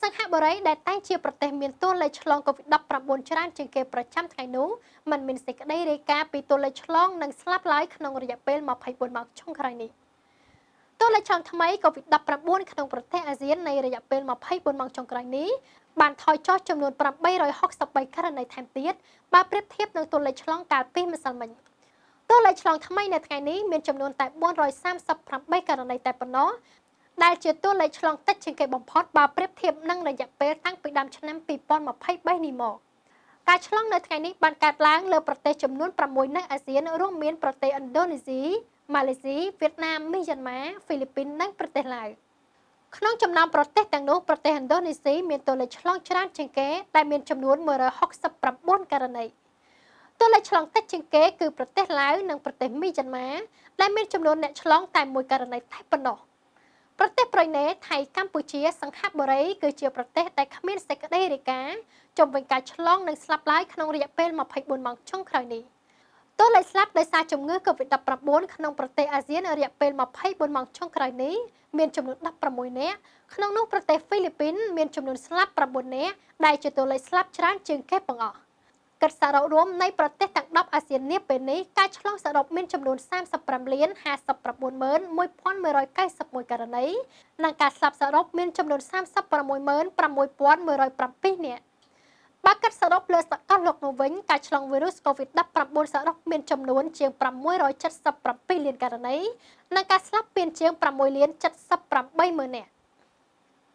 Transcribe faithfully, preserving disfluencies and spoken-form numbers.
សង្ហបុរីដែលតែងជាប្រទេសមានតួលេខឆ្លង កូវីដ ដប់ប្រាំបួន ច្រើនជាងគេប្រចាំថ្ងៃនោះมันមានសេចក្តីរាយការណ៍ពីតួលេខឆ្លងនិងស្លាប់ឡើយក្នុងរយៈពេលម្ភៃបួនម៉ោងចុងក្រោយនេះតួលេខឆ្លងថ្មី កូវីដ ដប់ប្រាំបួន ក្នុងប្រទេសអាស៊ាននៃរយៈពេលម្ភៃបួនម៉ោងចុងក្រោយនេះបានថយចុះចំនួនប្រាំបីរយហុកសិបបីករណីថែមទៀតបើប្រៀបធៀបនឹងតួលេខឆ្លងកាលពីម្សិលមិញតួលេខឆ្លងថ្មីនៅថ្ងៃនេះមានចំនួនតែបួនរយសាមសិបប្រាំបីករណីតែប៉ុណ្ណោះដែលជាតួលេខឆ្លងតិចជាងគេបំផុតបើប្រៀបធៀបនឹងរយៈពេលតាំងពីដើមឆ្នាំពីរពាន់ម្ភៃបីនេះមកការឆ្លងនៅថ្ងៃនេះបានកើតឡើងលើប្រទេសចំនួនប្រាំមួយនៅអាស៊ានរួមមានប្រទេសឥណ្ឌូនេស៊ីម៉ាឡេស៊ីវៀតណាមមីយ៉ាន់ម៉ាហ្វីលីពីននិងប្រទេសឡាវក្នុងចំណោមប្រទេសទាំងនោះប្រទេសឥណ្ឌូនេស៊ីមានតួលេខឆ្លងច្រើនជាងគេដែលមានចំនួនមួយរយហុកសិបប្រាំបួនករណីតួលេខឆ្លងតិចជាងគេគឺប្រទេសឡាវនិងប្រទេសមីយ៉ាន់ម៉ាដែលមានចំនួនអ្នកឆ្លងតែមួយករណីតែប៉ុណ្ណោះប្រទេសប្រ៊ុយណេថៃកម្ពុជាសង្ហបុរីគឺជាប្រទេសដែលគ្មានសេចក្តីរាយការណ៍ជំវិញការឆ្លងនិងស្លាប់ឡើយក្នុងរយៈពេលម្ភៃបួនម៉ោងចុងក្រោយនេះតួលេខស្លាប់ដោយសារជំងឺ កូវីដ ដប់ប្រាំបួន ក្នុងប្រទេសអាស៊ានរយៈពេលម្ភៃបួនម៉ោងចុងក្រោយនេះមានចំនួនដប់ប្រាំមួយនាក់ក្នុងនោះប្រទេសហ្វីលីពីនមានចំនួនស្លាប់ប្រាំបួននាក់ដែលជាតួលេខស្លាប់ច្រើនជាងគេបង្អស់កិច្ចសរុបរួមនៃប្រទេសទាំងដប់អាស៊ាននាពេលនេះការឆ្លងសរុបមានចំនួនសាមសិបប្រាំលានហាសិបប្រាំបួនម៉ឺនមួយពាន់មួយរយកៅសិបមួយករណីនិងការស្លាប់សរុបមានចំនួនសាមសិបប្រាំមួយម៉ឺនប្រាំមួយពាន់មួយរយប្រាំពីរនាក់បើកាត់សរុបលើសកលលោកនោះវិញការឆ្លងវីរុស កូវីដ ដប់ប្រាំបួន សរុបមានចំនួនជាងប្រាំមួយរយចិតសិបប្រាំពីរលានករណីនិងការស្លាប់មានជាងប្រាំមួយលានចិតសិបប្រាំបីម៉ឺននាក់